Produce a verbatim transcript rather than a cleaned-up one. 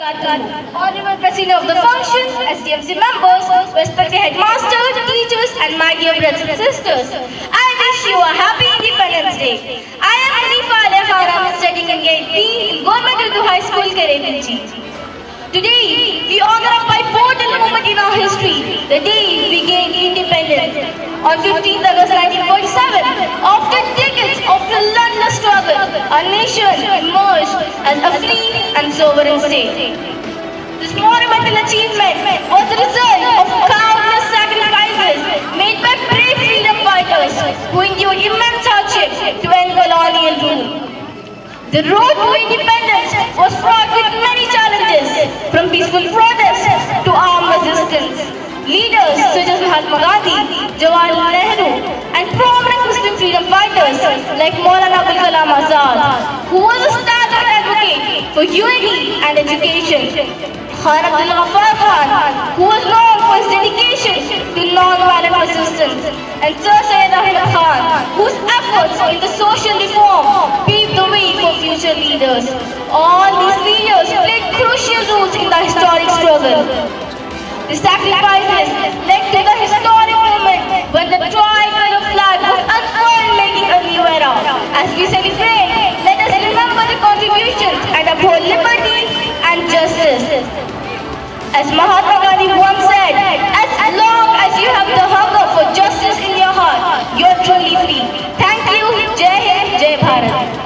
Honorable President of the function, S D M C members, respected headmasters, teachers and my dear brothers and sisters, I wish you a happy Independence Day. I am Munifa Alia Khan. I am studying in Grade B in Government Urdu High School, Karachi. Today, we honor a pivotal moment in our history, the day we gained independence. On fifteenth August nineteen forty-seven, after decades of relentless struggle, our nation emerged as a free and sovereign state. This monumental achievement was the result of countless sacrifices made by brave freedom fighters who endured immense hardship to end colonial rule. The road to independence was fraught with many challenges, from peaceful protest to armed resistance. Leaders such as Mahatma Gandhi, Jawaharlal Nehru, and prominent Muslim freedom fighters like Maulana Abul Kalam Azad, who was a stalwart advocate for unity and education. Khan Abdul Ghaffar Khan, who was known for his dedication to non-violent resistance, and Sir Syed Ahmed Khan, whose efforts in the social reform paved the way for future leaders. All these leaders played crucial roles in the historic struggle. The sacrifices led to the historic moment when the tricolor flag was unfurled, making a new era. As we celebrate, let us remember the contributions and uphold liberty and justice. As Mahatma Gandhi once said, as long as you have the hunger for justice in your heart, you are truly free. Thank you. Jai Hind, Jai Bharat.